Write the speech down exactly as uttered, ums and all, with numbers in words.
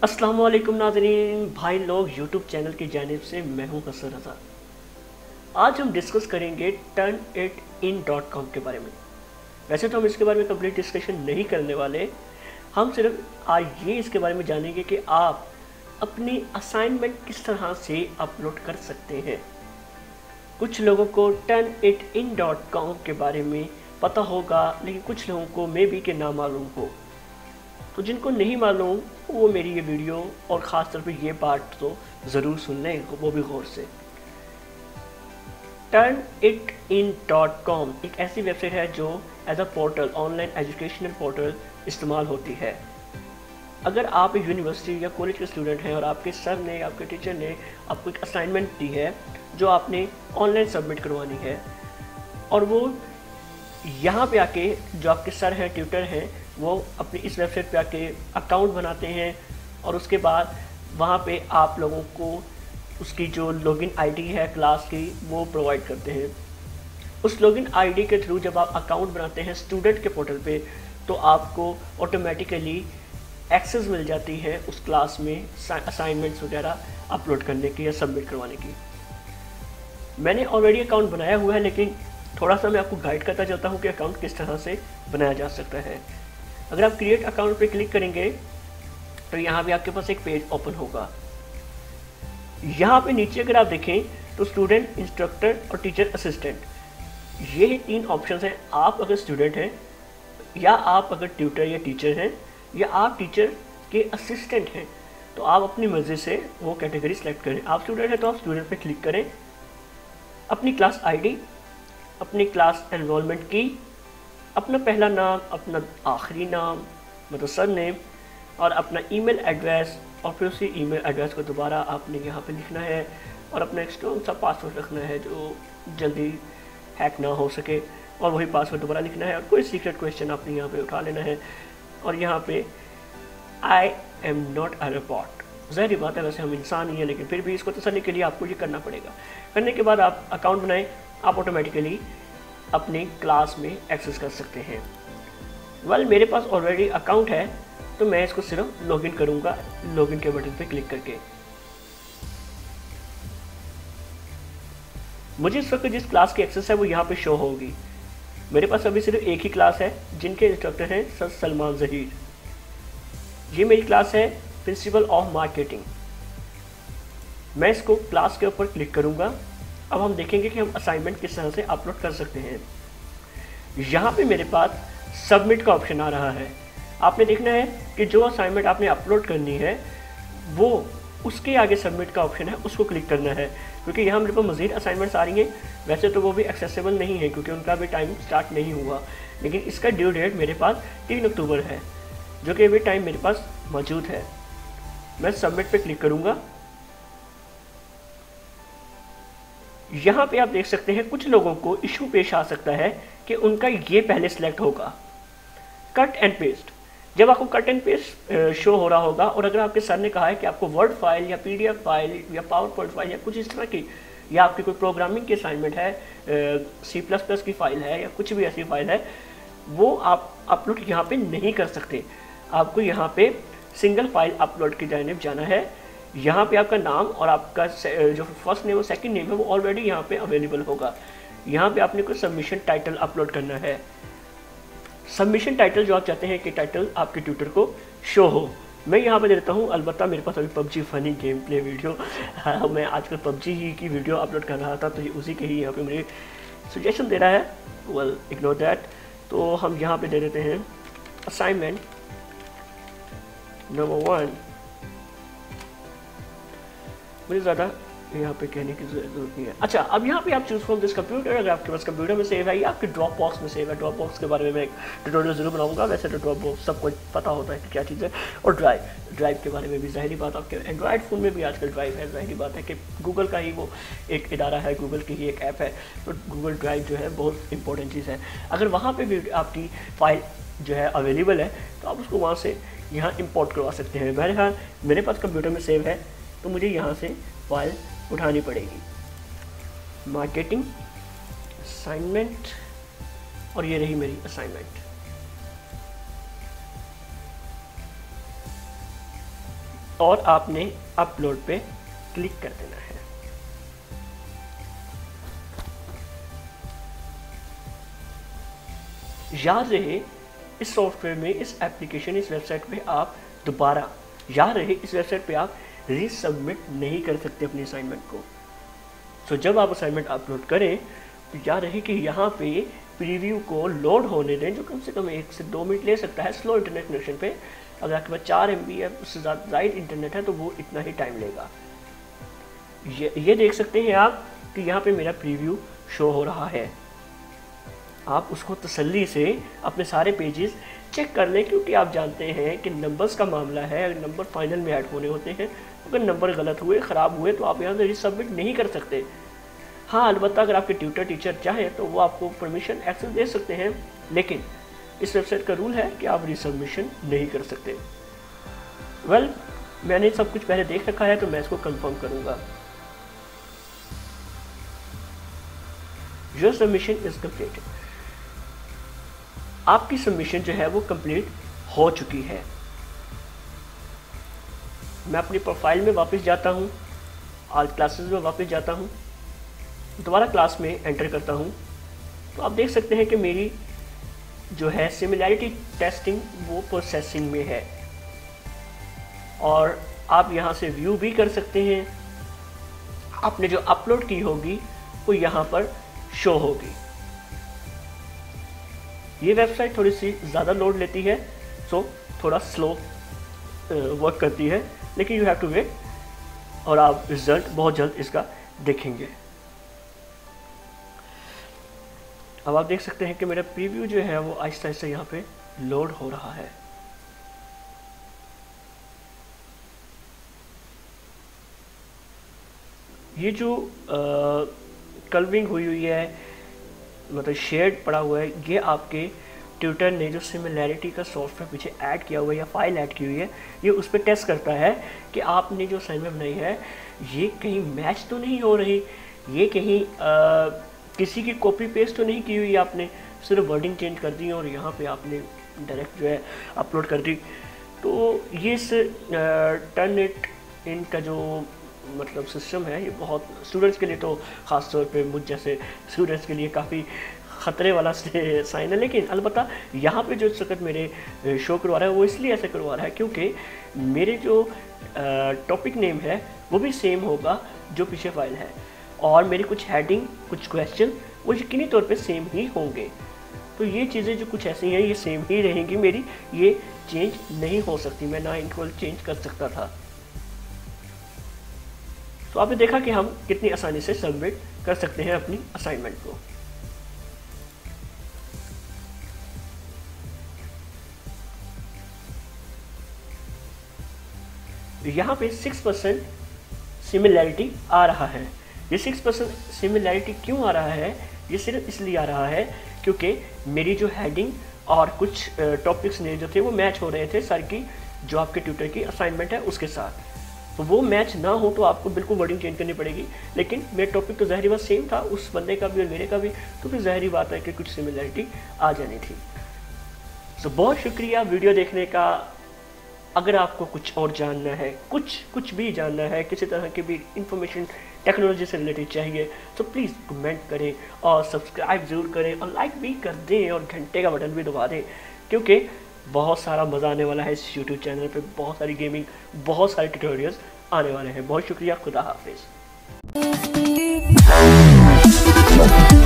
अस्सलाम वालेकुम नाज़रीन, भाई लोग यूट्यूब चैनल की जानिब से मैं हूं हसन रज़ा। आज हम डिस्कस करेंगे Turnitin dot com के बारे में। वैसे तो हम इसके बारे में कंप्लीट डिस्कशन नहीं करने वाले, हम सिर्फ आज ये इसके बारे में जानेंगे कि आप अपनी असाइनमेंट किस तरह से अपलोड कर सकते हैं। कुछ लोगों को Turnitin dot com के बारे में पता होगा, लेकिन कुछ लोगों को मे बी के ना मालूम हो। तो जिनको नहीं मालूम वो मेरी ये वीडियो और ख़ास तौर पे ये पार्ट तो ज़रूर सुन लें, वो भी गौर से। Turnitin dot com एक ऐसी वेबसाइट है जो as a portal, online educational portal इस्तेमाल होती है। अगर आप एक यूनिवर्सिटी या कॉलेज के स्टूडेंट हैं और आपके सर ने, आपके टीचर ने आपको एक असाइनमेंट दी है जो आपने ऑनलाइन सबमिट करवानी है, और वो यहाँ पे आके जो आपके सर हैं, ट्यूटर हैं, वो अपनी इस वेबसाइट पे आके अकाउंट बनाते हैं और उसके बाद वहाँ पे आप लोगों को उसकी जो लॉगिन आईडी है क्लास की वो प्रोवाइड करते हैं। उस लॉगिन आईडी के थ्रू जब आप अकाउंट बनाते हैं स्टूडेंट के पोर्टल पे, तो आपको ऑटोमेटिकली एक्सेस मिल जाती है उस क्लास में असाइनमेंट्स वगैरह अपलोड करने की या सबमिट करवाने की। मैंने ऑलरेडी अकाउंट बनाया हुआ है, लेकिन थोड़ा सा मैं आपको गाइड करता चलता हूँ कि अकाउंट किस तरह से बनाया जा सकता है। अगर आप क्रिएट अकाउंट पे क्लिक करेंगे तो यहाँ पे आपके पास एक पेज ओपन होगा। यहाँ पे नीचे अगर आप देखें तो स्टूडेंट, इंस्ट्रक्टर और टीचर असिस्टेंट, ये तीन ऑप्शन हैं। आप अगर स्टूडेंट हैं, या आप अगर ट्यूटर या टीचर हैं, या आप टीचर के असिस्टेंट हैं, तो आप अपनी मर्जी से वो कैटेगरी सेलेक्ट करें। आप स्टूडेंट हैं तो आप स्टूडेंट पे क्लिक करें, अपनी क्लास आईडी, अपनी क्लास एनरोलमेंट की, अपना पहला नाम, अपना आखिरी नाम मतलब सर नेम, और अपना ईमेल एड्रेस, और फिर उसी ईमेल एड्रेस को दोबारा आपने यहाँ पे लिखना है, और अपना एक स्ट्रॉन्ग सा पासवर्ड रखना है जो जल्दी हैक ना हो सके, और वही पासवर्ड दोबारा लिखना है, और कोई सीक्रेट क्वेश्चन आपने यहाँ पे उठा लेना है, और यहाँ पे I am not a robot. ज़ाहिर बात है, वैसे हम इंसान ही हैं, लेकिन फिर भी इसको तसल्ली के लिए आपको ये करना पड़ेगा। करने के बाद आप अकाउंट बनाएं, आप ऑटोमेटिकली अपनी क्लास में एक्सेस कर सकते हैं। वेल मेरे पास ऑलरेडी अकाउंट है, तो मैं इसको सिर्फ लॉगिन करूंगा, लॉगिन के बटन पे क्लिक करके। मुझे इस वक्त जिस क्लास की एक्सेस है वो यहाँ पे शो होगी। मेरे पास अभी सिर्फ एक ही क्लास है जिनके इंस्ट्रक्टर हैं सर सलमान जहीर। ये मेरी क्लास है प्रिंसिपल ऑफ मार्केटिंग। मैं इसको क्लास के ऊपर क्लिक करूंगा। अब हम देखेंगे कि हम असाइनमेंट किस तरह से अपलोड कर सकते हैं। यहाँ पे मेरे पास सबमिट का ऑप्शन आ रहा है। आपने देखना है कि जो असाइनमेंट आपने अपलोड करनी है वो उसके आगे सबमिट का ऑप्शन है, उसको क्लिक करना है, क्योंकि यहाँ मेरे पास मज़ीद असाइनमेंट्स आ रही हैं। वैसे तो वो भी एक्सेसिबल नहीं है क्योंकि उनका भी टाइम स्टार्ट नहीं हुआ, लेकिन इसका ड्यू डेट मेरे पास तीन अक्टूबर है, जो कि अभी टाइम मेरे पास मौजूद है। मैं सबमिट पे क्लिक करूँगा। यहाँ पे आप देख सकते हैं कुछ लोगों को इशू पेश आ सकता है कि उनका ये पहले सिलेक्ट होगा, कट एंड पेस्ट। जब आपको कट एंड पेस्ट शो हो रहा होगा, और अगर आपके सर ने कहा है कि आपको वर्ड फाइल या पीडीएफ फाइल या पावर पॉइंट फाइल या कुछ इस तरह की, या आपकी कोई प्रोग्रामिंग की असाइनमेंट है, सी प्लस प्लस की फाइल है या कुछ भी ऐसी फाइल है, वो आप अपलोड यहाँ पे नहीं कर सकते। आपको यहाँ पे सिंगल फाइल अपलोड की जानिब जाना है। यहाँ पे आपका नाम और आपका जो फर्स्ट नेम और सेकंड नेम है वो ऑलरेडी यहाँ पे अवेलेबल होगा। यहाँ पे आपने कोई सबमिशन टाइटल अपलोड करना है। सबमिशन टाइटल जो आप चाहते हैं कि टाइटल आपके ट्यूटर को शो हो, मैं यहाँ पे दे देता हूँ। अलबत्ता मेरे पास अभी PUBG funny game play video, हाँ, मैं आजकल पबजी ही की वीडियो अपलोड कर रहा था, तो ये उसी के ही यहाँ पे मुझे सजेशन दे रहा है। Well ignore that. तो हम यहाँ पे दे देते हैं असाइनमेंट नंबर वन। मुझे ज़्यादा यहाँ पे कहने की जरूरत नहीं है। अच्छा, अब यहाँ पे आप चूज फ्रॉम दिस कंप्यूटर। अगर आपके पास कंप्यूटर में सेव है या आपके ड्रॉप बॉक्स में सेव है, ड्रॉप बॉक्स के बारे में मैं एक ट्यूटोरियल जरूर बनाऊंगा। वैसे तो ड्रॉप बॉक्स सबको पता होता है कि क्या चीज़ है। और ड्राइव ड्राइव के बारे में भी ज़ाहिरी बात, आपके एंड्रॉयड फ़ोन में भी आजकल ड्राइव है। ज़ाहिरी बात है कि गूगल का ही वो एक इदारा है, गूगल की ही एक ऐप है, तो गूगल ड्राइव जो है बहुत इंपॉर्टेंट चीज़ है। अगर वहाँ पर भी आपकी फाइल जो है अवेलेबल है तो आप उसको वहाँ से यहाँ इम्पोर्ट करवा सकते हैं। मेरे हाँ मेरे पास कंप्यूटर में सेव है, तो मुझे यहाँ से फाइल उठानी पड़ेगी। मार्केटिंग असाइनमेंट, और ये रही मेरी असाइनमेंट। और आपने अपलोड पे क्लिक कर देना है। याद रहे इस सॉफ्टवेयर में, इस एप्लीकेशन, इस वेबसाइट पे आप दोबारा, याद रहे इस वेबसाइट पे आप रीसबमिट नहीं कर सकते अपनी असाइनमेंट को। सो जब आप असाइनमेंट अपलोड करें तो याद रहे कि यहाँ पे प्रीव्यू को लोड होने दें, जो कम से कम एक से दो मिनट ले सकता है स्लो इंटरनेट कनेक्शन पे। अगर आपके पास चार एम बी या उससे ज़्यादा इंटरनेट है तो वो इतना ही टाइम लेगा। ये ये देख सकते हैं आप कि यहाँ पे मेरा प्रीव्यू शो हो रहा है। आप उसको तसल्ली से अपने सारे पेजेस चेक कर लें, क्योंकि आप जानते हैं कि नंबर्स का मामला है, अगर नंबर फाइनल में ऐड होने होते हैं। अगर नंबर गलत हुए, ख़राब हुए तो आप यहाँ से रीसबमिट नहीं कर सकते। हाँ, अलबत्ता अगर आपके ट्यूटर टीचर चाहें तो वो आपको परमिशन एक्सेस दे सकते हैं, लेकिन इस वेबसाइट का रूल है कि आप रीसबमिशन नहीं कर सकते। वेल well, मैंने सब कुछ पहले देख रखा है तो मैं इसको कंफर्म करूँगा। Your submission is completed. आपकी सबमिशन जो है वो कंप्लीट हो चुकी है। मैं अपनी प्रोफाइल में वापस जाता हूँ, ऑल क्लासेस में वापस जाता हूँ, दोबारा क्लास में एंटर करता हूँ, तो आप देख सकते हैं कि मेरी जो है सिमिलैरिटी टेस्टिंग वो प्रोसेसिंग में है। और आप यहाँ से व्यू भी कर सकते हैं। आपने जो अपलोड की होगी वो यहाँ पर शो होगी। ये वेबसाइट थोड़ी सी ज़्यादा लोड लेती है, सो थोड़ा स्लो वर्क करती है, लेकिन यू हैव टू वेट और आप रिजल्ट बहुत जल्द इसका देखेंगे। अब आप देख सकते हैं कि मेरा प्रीव्यू जो है वो आहिस्ता आहिस्ता यहाँ पे लोड हो रहा है। ये जो कलविंग हुई हुई है, मतलब शेड पड़ा हुआ है, ये आपके ट्यूटर ने जो सिमिलैरिटी का सॉफ्टवेयर पीछे ऐड किया हुआ है या फाइल ऐड की हुई है, ये उस पर टेस्ट करता है कि आपने जो असाइनमेंट बनाई है ये कहीं मैच तो नहीं हो रही, ये कहीं आ, किसी की कॉपी पेस्ट तो नहीं की हुई, आपने सिर्फ वर्डिंग चेंज कर दी और यहाँ पे आपने डायरेक्ट जो है अपलोड कर दी। तो ये इस टर्न इट इन का जो मतलब सिस्टम है, ये बहुत स्टूडेंट्स के लिए तो ख़ास तौर पे मुझ जैसे स्टूडेंट्स के लिए काफ़ी ख़तरे वाला साइन है। लेकिन अलबत्ता यहाँ पे जो सकत मेरे शो करवा रहा है वो इसलिए ऐसे करवा रहा है क्योंकि मेरे जो टॉपिक नेम है वो भी सेम होगा जो पीछे फाइल है, और मेरी कुछ हेडिंग, कुछ क्वेश्चन वो यकीनी तौर पे सेम ही होंगे। तो ये चीज़ें जो कुछ ऐसी हैं ये सेम ही रहेंगी मेरी, ये चेंज नहीं हो सकती। मैं ना इनको चेंज कर सकता था। तो आपने देखा कि हम कितनी आसानी से सबमिट कर सकते हैं अपनी असाइनमेंट को। यहाँ पे सिक्स परसेंट सिमिलैरिटी आ रहा है। ये सिक्स परसेंट सिमिलैरिटी क्यों आ रहा है? ये सिर्फ इसलिए आ रहा है क्योंकि मेरी जो हेडिंग और कुछ टॉपिक्स ने जो थे वो मैच हो रहे थे सर की जो आपके ट्यूटर की असाइनमेंट है उसके साथ। तो वो मैच ना हो तो आपको बिल्कुल वर्डिंग चेंज करनी पड़ेगी, लेकिन मेरा टॉपिक तो ज़ाहिरी बात सेम था उस बंदे का भी और मेरे का भी, तो फिर ज़ाहिरी बात है कि कुछ सिमिलैरिटी आ जानी थी। तो बहुत शुक्रिया वीडियो देखने का। अगर आपको कुछ और जानना है, कुछ कुछ भी जानना है, किसी तरह की भी इंफॉर्मेशन टेक्नोलॉजी से रिलेटेड चाहिए, तो प्लीज़ कमेंट करें और सब्सक्राइब ज़रूर करें और लाइक भी कर दें और घंटे का बटन भी दबा दें, क्योंकि बहुत सारा मज़ा आने वाला है इस यूट्यूब चैनल पे। बहुत सारी गेमिंग, बहुत सारे ट्यूटोरियल्स आने वाले हैं। बहुत शुक्रिया, खुदा हाफिज़।